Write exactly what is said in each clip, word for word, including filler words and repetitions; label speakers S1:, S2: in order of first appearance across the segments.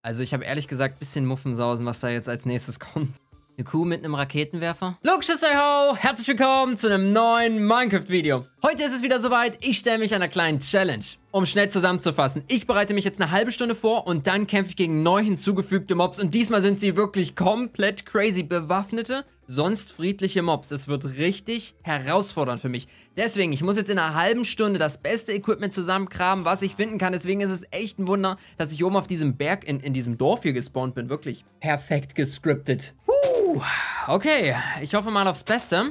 S1: Also ich habe ehrlich gesagt ein bisschen Muffensausen, was da jetzt als nächstes kommt. Eine Kuh mit einem Raketenwerfer? Luxus, hey ho! Herzlich willkommen zu einem neuen Minecraft-Video. Heute ist es wieder soweit, ich stelle mich einer kleinen Challenge. Um schnell zusammenzufassen, ich bereite mich jetzt eine halbe Stunde vor und dann kämpfe ich gegen neu hinzugefügte Mobs. Und diesmal sind sie wirklich komplett crazy bewaffnete, sonst friedliche Mobs. Es wird richtig herausfordernd für mich. Deswegen, ich muss jetzt in einer halben Stunde das beste Equipment zusammenkramen, was ich finden kann. Deswegen ist es echt ein Wunder, dass ich oben auf diesem Berg in, in diesem Dorf hier gespawnt bin. Wirklich perfekt gescriptet. Uh, okay, ich hoffe mal aufs Beste.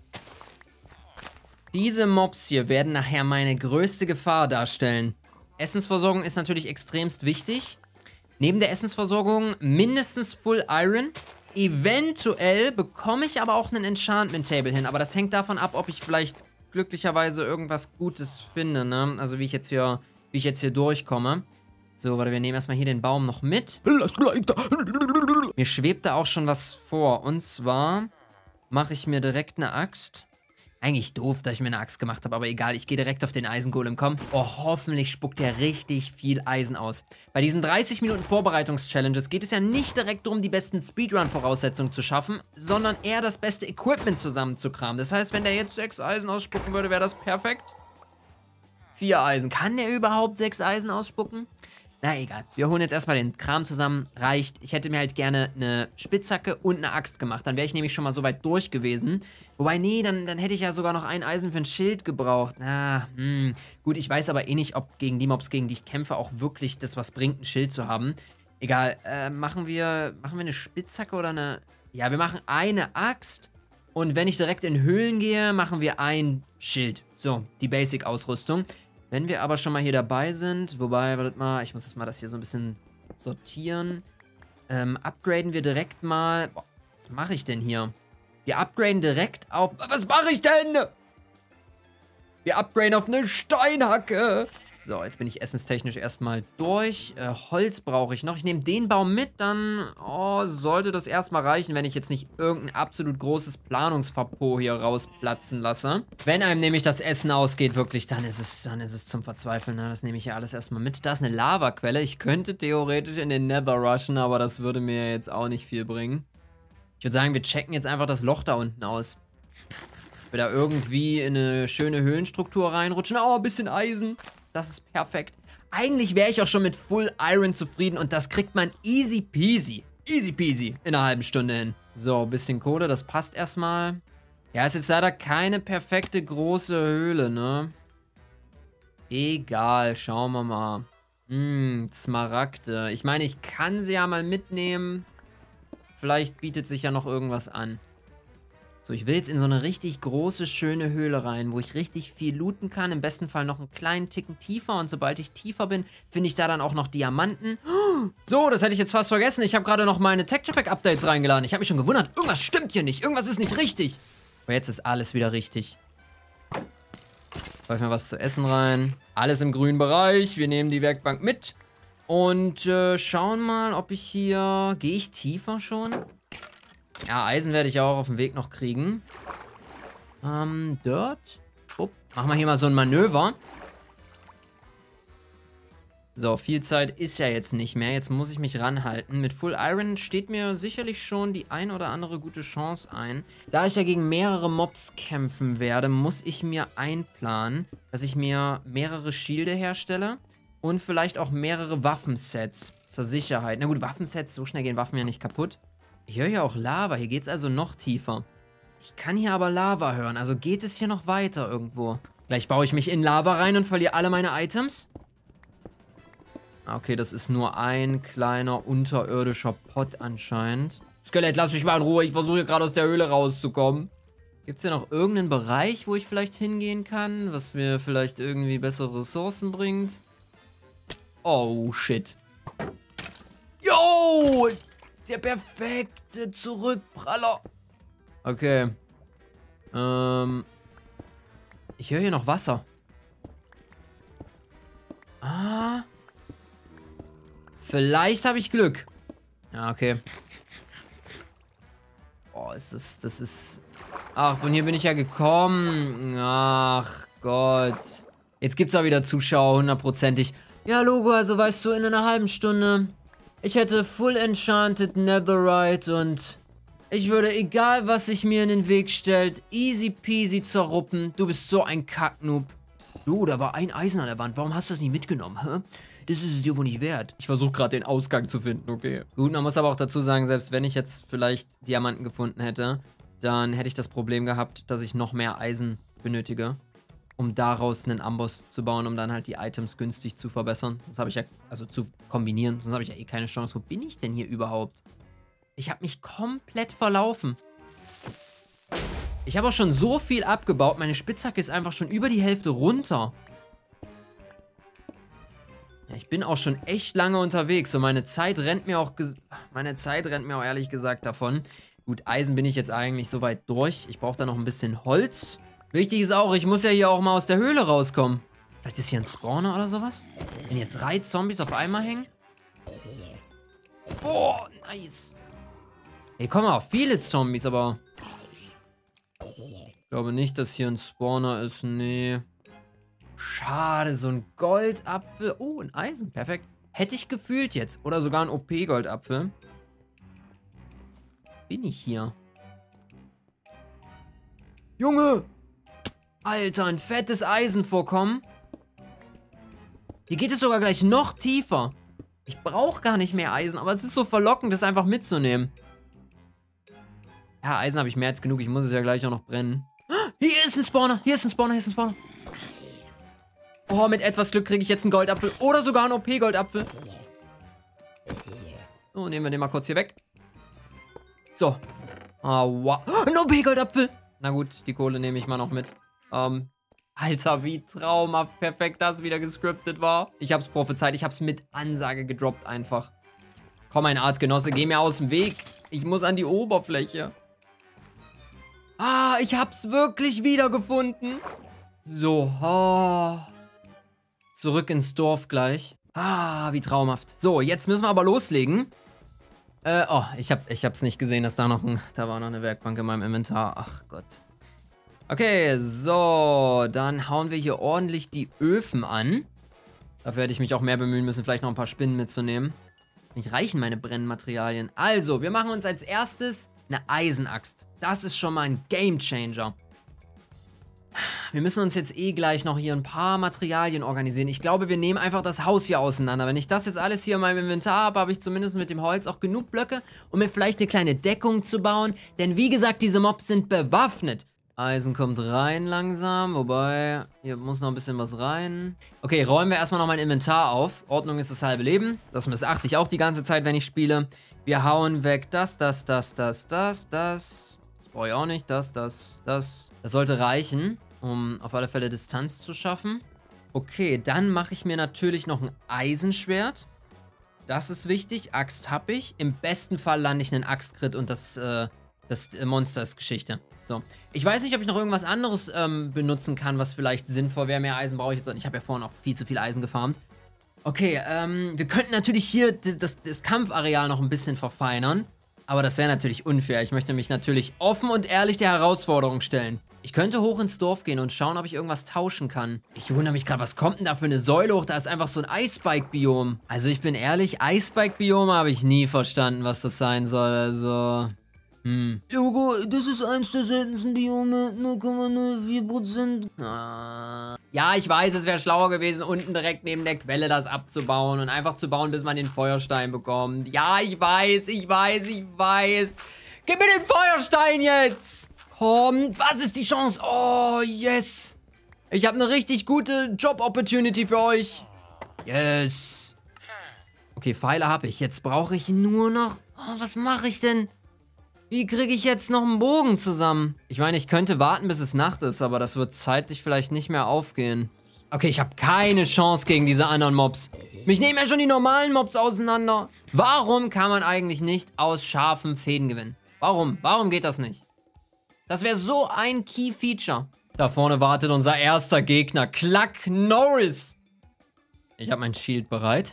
S1: Diese Mobs hier werden nachher meine größte Gefahr darstellen. Essensversorgung ist natürlich extremst wichtig. Neben der Essensversorgung mindestens Full Iron. Eventuell bekomme ich aber auch einen Enchantment Table hin. Aber das hängt davon ab, ob ich vielleicht glücklicherweise irgendwas Gutes finde, ne? Also wie ich jetzt hier, wie ich jetzt hier durchkomme. So, warte, wir nehmen erstmal hier den Baum noch mit. Mir schwebt da auch schon was vor. Und zwar mache ich mir direkt eine Axt. Eigentlich doof, dass ich mir eine Axt gemacht habe, aber egal, ich gehe direkt auf den Eisengolem, komm. Oh, hoffentlich spuckt der richtig viel Eisen aus. Bei diesen dreißig Minuten Vorbereitungs-Challenges geht es ja nicht direkt darum, die besten Speedrun-Voraussetzungen zu schaffen, sondern eher das beste Equipment zusammenzukramen. Das heißt, wenn der jetzt sechs Eisen ausspucken würde, wäre das perfekt. Vier Eisen. Kann der überhaupt sechs Eisen ausspucken? Na egal, wir holen jetzt erstmal den Kram zusammen, reicht. Ich hätte mir halt gerne eine Spitzhacke und eine Axt gemacht, dann wäre ich nämlich schon mal so weit durch gewesen. Wobei, nee, dann, dann hätte ich ja sogar noch ein Eisen für ein Schild gebraucht. Na, hm. Gut, ich weiß aber eh nicht, ob gegen die Mobs, gegen die ich kämpfe, auch wirklich das was bringt, ein Schild zu haben. Egal, äh, machen wir, machen wir eine Spitzhacke oder eine... Ja, wir machen eine Axt und wenn ich direkt in Höhlen gehe, machen wir ein Schild. So, die Basic-Ausrüstung. Wenn wir aber schon mal hier dabei sind, wobei, wartet mal, ich muss jetzt mal das hier so ein bisschen sortieren. Ähm, upgraden wir direkt mal, boah, was mache ich denn hier? Wir upgraden direkt auf, was mache ich denn? Wir upgraden auf eine Steinhacke. So, jetzt bin ich essenstechnisch erstmal durch. Äh, Holz brauche ich noch. Ich nehme den Baum mit, dann oh, sollte das erstmal reichen, wenn ich jetzt nicht irgendein absolut großes Planungsverpo hier rausplatzen lasse. Wenn einem nämlich das Essen ausgeht, wirklich, dann ist es, dann ist es zum Verzweifeln. Ne? Das nehme ich hier alles erstmal mit. Da ist eine Lavaquelle. Ich könnte theoretisch in den Nether rushen, aber das würde mir jetzt auch nicht viel bringen. Ich würde sagen, wir checken jetzt einfach das Loch da unten aus. Wir da irgendwie in eine schöne Höhlenstruktur reinrutschen. Oh, ein bisschen Eisen. Das ist perfekt. Eigentlich wäre ich auch schon mit Full Iron zufrieden und das kriegt man easy peasy. Easy peasy in einer halben Stunde hin. So, ein bisschen Kohle, das passt erstmal. Ja, ist jetzt leider keine perfekte große Höhle, ne? Egal, schauen wir mal. Hm, Smaragde. Ich meine, ich kann sie ja mal mitnehmen. Vielleicht bietet sich ja noch irgendwas an. So, ich will jetzt in so eine richtig große, schöne Höhle rein, wo ich richtig viel looten kann. Im besten Fall noch einen kleinen Ticken tiefer. Und sobald ich tiefer bin, finde ich da dann auch noch Diamanten. So, das hätte ich jetzt fast vergessen. Ich habe gerade noch meine Texture Pack Updates reingeladen. Ich habe mich schon gewundert. Irgendwas stimmt hier nicht. Irgendwas ist nicht richtig. Aber jetzt ist alles wieder richtig. Läuft mir was zu essen rein. Alles im grünen Bereich. Wir nehmen die Werkbank mit. Und äh, schauen mal, ob ich hier... Gehe ich tiefer schon? Ja, Eisen werde ich auch auf dem Weg noch kriegen. Ähm, Dirt. Upp. Machen wir hier mal so ein Manöver. So, viel Zeit ist ja jetzt nicht mehr. Jetzt muss ich mich ranhalten. Mit Full Iron steht mir sicherlich schon die ein oder andere gute Chance ein. Da ich ja gegen mehrere Mobs kämpfen werde, muss ich mir einplanen, dass ich mir mehrere Schilde herstelle. Und vielleicht auch mehrere Waffensets zur Sicherheit. Na gut, Waffensets, so schnell gehen Waffen ja nicht kaputt. Ich höre hier auch Lava, hier geht es also noch tiefer. Ich kann hier aber Lava hören, also geht es hier noch weiter irgendwo. Gleich baue ich mich in Lava rein und verliere alle meine Items. Okay, das ist nur ein kleiner unterirdischer Pot anscheinend. Skelett, lass mich mal in Ruhe, ich versuche hier gerade aus der Höhle rauszukommen. Gibt es hier noch irgendeinen Bereich, wo ich vielleicht hingehen kann, was mir vielleicht irgendwie bessere Ressourcen bringt? Oh, shit. Yo! Der perfekte Zurückpraller. Okay. Ähm. Ich höre hier noch Wasser. Ah. Vielleicht habe ich Glück. Ja, okay. Oh, ist das, das ist... Ach, von hier bin ich ja gekommen. Ach Gott. Jetzt gibt es auch wieder Zuschauer, hundertprozentig. Ja, Logo, also weißt du, in einer halben Stunde Ich hätte Full Enchanted Netherite und ich würde, egal was sich mir in den Weg stellt, easy peasy zerruppen. Du bist so ein Kacknoob. Du, da war ein Eisen an der Wand. Warum hast du das nicht mitgenommen, hä? Das ist es dir wohl nicht wert. Ich versuche gerade den Ausgang zu finden, okay. Gut, man muss aber auch dazu sagen, selbst wenn ich jetzt vielleicht Diamanten gefunden hätte, dann hätte ich das Problem gehabt, dass ich noch mehr Eisen benötige, um daraus einen Amboss zu bauen, um dann halt die Items günstig zu verbessern. Das habe ich ja, also zu kombinieren. Sonst habe ich ja eh keine Chance. Wo bin ich denn hier überhaupt? Ich habe mich komplett verlaufen. Ich habe auch schon so viel abgebaut. Meine Spitzhacke ist einfach schon über die Hälfte runter. Ja, ich bin auch schon echt lange unterwegs. Und meine Zeit rennt mir auch... Meine Zeit rennt mir auch ehrlich gesagt davon. Gut, Eisen bin ich jetzt eigentlich soweit durch. Ich brauche da noch ein bisschen Holz. Wichtig ist auch, ich muss ja hier auch mal aus der Höhle rauskommen. Vielleicht ist hier ein Spawner oder sowas? Wenn hier drei Zombies auf einmal hängen? Oh, nice. Hier kommen auch viele Zombies, aber... Ich glaube nicht, dass hier ein Spawner ist. Nee. Schade, so ein Goldapfel. Oh, ein Eisen. Perfekt. Hätte ich gefühlt jetzt. Oder sogar ein O P-Goldapfel. Bin ich hier? Junge! Alter, ein fettes Eisenvorkommen. Hier geht es sogar gleich noch tiefer. Ich brauche gar nicht mehr Eisen, aber es ist so verlockend, das einfach mitzunehmen. Ja, Eisen habe ich mehr als genug. Ich muss es ja gleich auch noch brennen. Hier ist ein Spawner. Hier ist ein Spawner. Hier ist ein Spawner. Oh, mit etwas Glück kriege ich jetzt einen Goldapfel. Oder sogar einen O P-Goldapfel. So, nehmen wir den mal kurz hier weg. So. Oh, wow. Ein O P-Goldapfel. Na gut, die Kohle nehme ich mal noch mit. Ähm, Alter, wie traumhaft perfekt das wieder gescriptet war. Ich hab's prophezeit. Ich hab's mit Ansage gedroppt einfach. Komm, mein Artgenosse, geh mir aus dem Weg. Ich muss an die Oberfläche. Ah, ich hab's wirklich wiedergefunden. So, oh. Zurück ins Dorf gleich. Ah, wie traumhaft. So, jetzt müssen wir aber loslegen. Äh, oh, ich, hab, ich hab's nicht gesehen, dass da noch ein... Da war noch eine Werkbank in meinem Inventar. Ach Gott. Okay, so. Dann hauen wir hier ordentlich die Öfen an. Dafür hätte ich mich auch mehr bemühen müssen, vielleicht noch ein paar Spinnen mitzunehmen. Nicht reichen meine Brennmaterialien. Also, wir machen uns als erstes eine Eisenaxt. Das ist schon mal ein Gamechanger. Wir müssen uns jetzt eh gleich noch hier ein paar Materialien organisieren. Ich glaube, wir nehmen einfach das Haus hier auseinander. Wenn ich das jetzt alles hier in meinem Inventar habe, habe ich zumindest mit dem Holz auch genug Blöcke, um mir vielleicht eine kleine Deckung zu bauen. Denn wie gesagt, diese Mobs sind bewaffnet. Eisen kommt rein langsam, wobei, hier muss noch ein bisschen was rein. Okay, räumen wir erstmal noch mein Inventar auf. Ordnung ist das halbe Leben. Das missachte ich auch die ganze Zeit, wenn ich spiele. Wir hauen weg das, das, das, das, das, das. Das brauche ich auch nicht. Das, das, das. Das sollte reichen, um auf alle Fälle Distanz zu schaffen. Okay, dann mache ich mir natürlich noch ein Eisenschwert. Das ist wichtig. Axt habe ich. Im besten Fall lande ich einen Axtkrit und das, äh, das Monster ist Geschichte. So. Ich weiß nicht, ob ich noch irgendwas anderes ähm, benutzen kann, was vielleicht sinnvoll wäre. Mehr Eisen brauche ich jetzt nicht. Ich habe ja vorhin auch viel zu viel Eisen gefarmt. Okay, ähm, wir könnten natürlich hier das, das Kampfareal noch ein bisschen verfeinern. Aber das wäre natürlich unfair. Ich möchte mich natürlich offen und ehrlich der Herausforderung stellen. Ich könnte hoch ins Dorf gehen und schauen, ob ich irgendwas tauschen kann. Ich wundere mich gerade, was kommt denn da für eine Säule hoch? Da ist einfach so ein Eisspike-Biom. Also ich bin ehrlich, Eisspike-Biome habe ich nie verstanden, was das sein soll. Also... Hm. Logo, das ist eins der seltensten Biome, null Komma null vier Prozent. Ah. Ja, ich weiß, es wäre schlauer gewesen, unten direkt neben der Quelle das abzubauen und einfach zu bauen, bis man den Feuerstein bekommt. Ja, ich weiß, ich weiß, ich weiß. Gib mir den Feuerstein jetzt! Komm, was ist die Chance? Oh, yes. Ich habe eine richtig gute Job-Opportunity für euch. Yes. Okay, Pfeile habe ich. Jetzt brauche ich nur noch... Oh, was mache ich denn? Wie kriege ich jetzt noch einen Bogen zusammen? Ich meine, ich könnte warten, bis es Nacht ist, aber das wird zeitlich vielleicht nicht mehr aufgehen. Okay, ich habe keine Chance gegen diese anderen Mobs. Mich nehmen ja schon die normalen Mobs auseinander. Warum kann man eigentlich nicht aus scharfen Fäden gewinnen? Warum? Warum geht das nicht? Das wäre so ein Key-Feature. Da vorne wartet unser erster Gegner, Cluck Norris. Ich habe mein Shield bereit.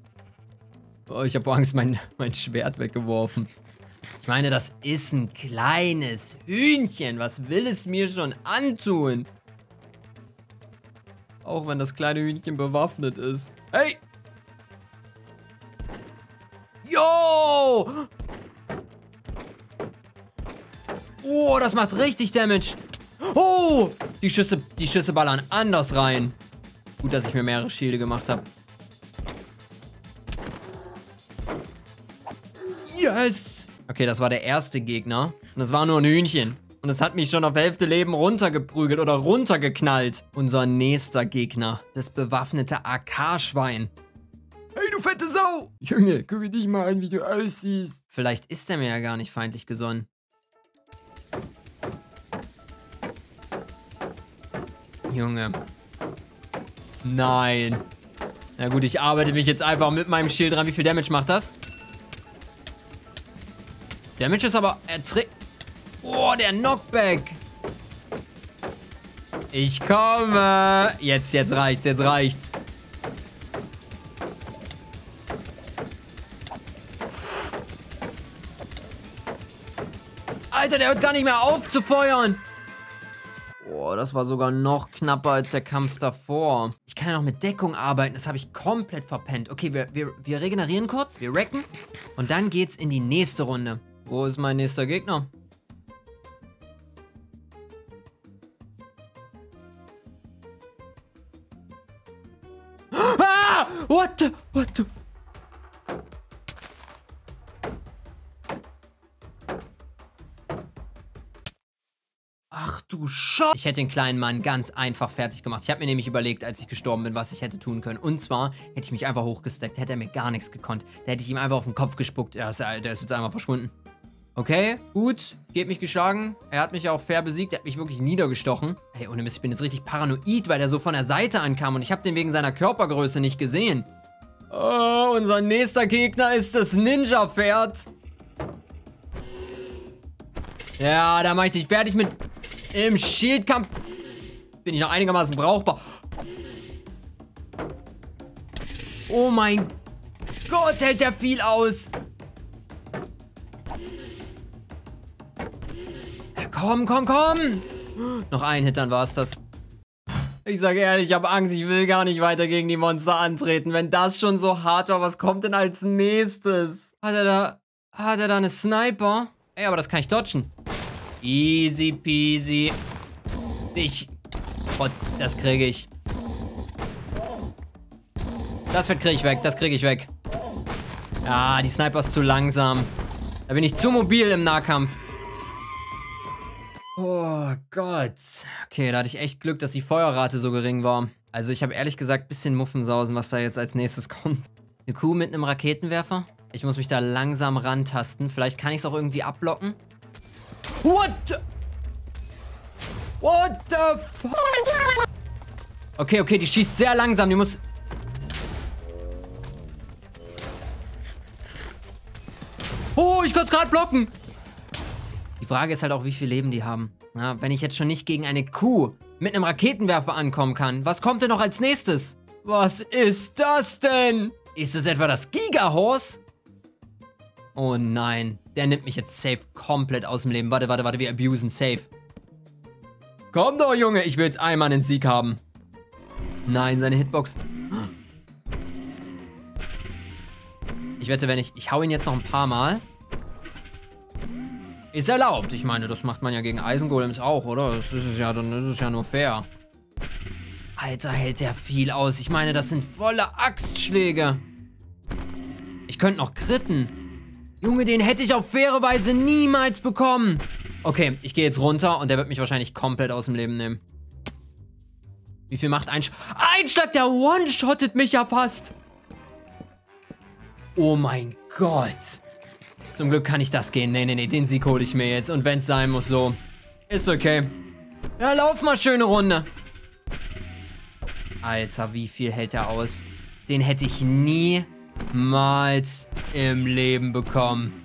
S1: Oh, ich habe vor Angst mein, mein Schwert weggeworfen. Ich meine, das ist ein kleines Hühnchen. Was will es mir schon antun? Auch wenn das kleine Hühnchen bewaffnet ist. Hey! Oh! Oh, das macht richtig Damage. Oh! Die Schüsse, die Schüsse ballern anders rein. Gut, dass ich mir mehrere Schilde gemacht habe. Yes! Okay, das war der erste Gegner. Und das war nur ein Hühnchen. Und es hat mich schon auf Hälfte Leben runtergeprügelt oder runtergeknallt. Unser nächster Gegner. Das bewaffnete A K-Schwein. Hey, du fette Sau!
S2: Junge, guck dich mal an, wie du aussiehst.
S1: Vielleicht ist er mir ja gar nicht feindlich gesonnen. Junge. Nein. Na gut, ich arbeite mich jetzt einfach mit meinem Schild dran. Wie viel Damage macht das? Damage ist aber... erträgt. Oh, der Knockback. Ich komme. Jetzt, jetzt reicht's, jetzt reicht's. Alter, der hört gar nicht mehr auf zu feuern. Oh, das war sogar noch knapper als der Kampf davor. Ich kann ja noch mit Deckung arbeiten. Das habe ich komplett verpennt. Okay, wir, wir, wir regenerieren kurz. Wir wrecken. Und dann geht's in die nächste Runde. Wo ist mein nächster Gegner? Ah! What the... What the... Ach du Scheiße. Ich hätte den kleinen Mann ganz einfach fertig gemacht. Ich habe mir nämlich überlegt, als ich gestorben bin, was ich hätte tun können. Und zwar hätte ich mich einfach hochgesteckt. Hätte er mir gar nichts gekonnt. Da hätte ich ihm einfach auf den Kopf gespuckt. Der ist, der ist jetzt einfach verschwunden. Okay, gut. Geht mich geschlagen. Er hat mich auch fair besiegt. Er hat mich wirklich niedergestochen. Hey, ohne Mist, ich bin jetzt richtig paranoid, weil der so von der Seite ankam. Und ich habe den wegen seiner Körpergröße nicht gesehen. Oh, unser nächster Gegner ist das Ninja-Pferd. Ja, da mache ich dich fertig mit... Im Schildkampf bin ich noch einigermaßen brauchbar. Oh mein Gott, hält der viel aus. Ja, komm, komm, komm. Noch ein Hit, dann war es das. Ich sage ehrlich, ich habe Angst. Ich will gar nicht weiter gegen die Monster antreten. Wenn das schon so hart war, was kommt denn als nächstes? Hat er da... Hat er da eine Sniper? Ey, aber das kann ich dodgen. Easy peasy. Ich... Oh, das kriege ich. Das kriege ich weg, das kriege ich weg. Ah, die Sniper ist zu langsam. Da bin ich zu mobil im Nahkampf. Oh Gott. Okay, da hatte ich echt Glück, dass die Feuerrate so gering war. Also ich habe ehrlich gesagt ein bisschen Muffensausen, was da jetzt als nächstes kommt. Eine Kuh mit einem Raketenwerfer? Ich muss mich da langsam rantasten. Vielleicht kann ich es auch irgendwie abblocken. What the... What the fuck? Okay, okay, die schießt sehr langsam. Die muss... Oh, ich konnte es gerade blocken. Die Frage ist halt auch, wie viel Leben die haben. Ja, wenn ich jetzt schon nicht gegen eine Kuh mit einem Raketenwerfer ankommen kann, was kommt denn noch als nächstes? Was ist das denn? Ist es etwa das Giga-Horse? Oh nein, der nimmt mich jetzt safe komplett aus dem Leben. Warte, warte, warte, wir abusen safe. Komm doch, Junge, ich will jetzt einmal einen Sieg haben. Nein, seine Hitbox. Ich wette, wenn ich... Ich hau ihn jetzt noch ein paar Mal. Ist erlaubt. Ich meine, das macht man ja gegen Eisengolems auch, oder? Das ist es ja, dann ist es ja nur fair. Alter, hält der viel aus. Ich meine, das sind volle Axtschläge. Ich könnte noch kritten. Junge, den hätte ich auf faire Weise niemals bekommen. Okay, ich gehe jetzt runter und der wird mich wahrscheinlich komplett aus dem Leben nehmen. Wie viel macht ein Sch Ein Schlag, der one-shottet mich ja fast. Oh mein Gott. Zum Glück kann ich das gehen. Nee, nee, nee, den Sieg hole ich mir jetzt. Und wenn es sein muss, so. Ist okay. Ja, lauf mal, schöne Runde. Alter, wie viel hält er aus? Den hätte ich niemals im Leben bekommen.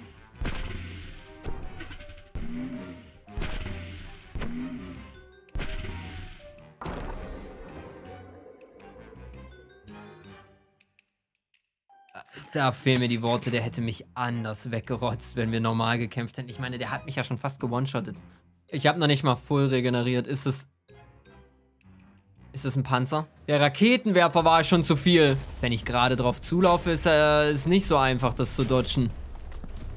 S1: Da fehlen mir die Worte, der hätte mich anders weggerotzt, wenn wir normal gekämpft hätten. Ich meine, der hat mich ja schon fast gewone-shottet. Ich habe noch nicht mal full regeneriert. Ist es... Ist es ein Panzer? Der Raketenwerfer war schon zu viel. Wenn ich gerade drauf zulaufe, ist es äh, nicht so einfach, das zu dodgen.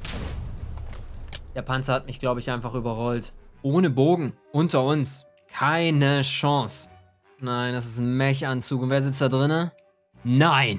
S1: Der Panzer hat mich, glaube ich, einfach überrollt. Ohne Bogen. Unter uns. Keine Chance. Nein, das ist ein Mech-Anzug. Und wer sitzt da drinne? Nein!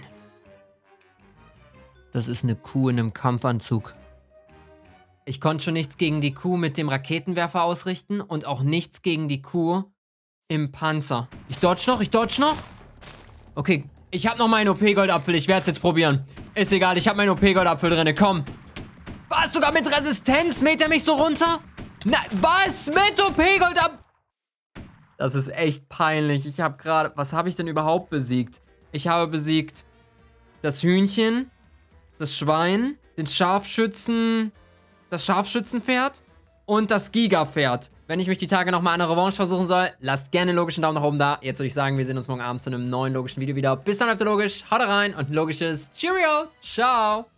S1: Das ist eine Kuh in einem Kampfanzug. Ich konnte schon nichts gegen die Kuh mit dem Raketenwerfer ausrichten und auch nichts gegen die Kuh im Panzer. Ich dodge noch, ich dodge noch. Okay, ich habe noch meinen O P-Goldapfel. Ich werde es jetzt probieren. Ist egal, ich habe meinen O P-Goldapfel drin. Komm. Was? Sogar mit Resistenz? Mäht er mich so runter? Nein, was? Mit O P-Goldapfel? Das ist echt peinlich. Ich habe gerade... Was habe ich denn überhaupt besiegt? Ich habe besiegt das Hühnchen, das Schwein, den Scharfschützen... das Scharfschützenpferd und das Giga-Pferd. Wenn ich mich die Tage nochmal eine Revanche versuchen soll, lasst gerne einen logischen Daumen nach oben da. Jetzt würde ich sagen, wir sehen uns morgen Abend zu einem neuen logischen Video wieder. Bis dann, bleibt ihr logisch, haut rein und ein logisches Cheerio. Ciao.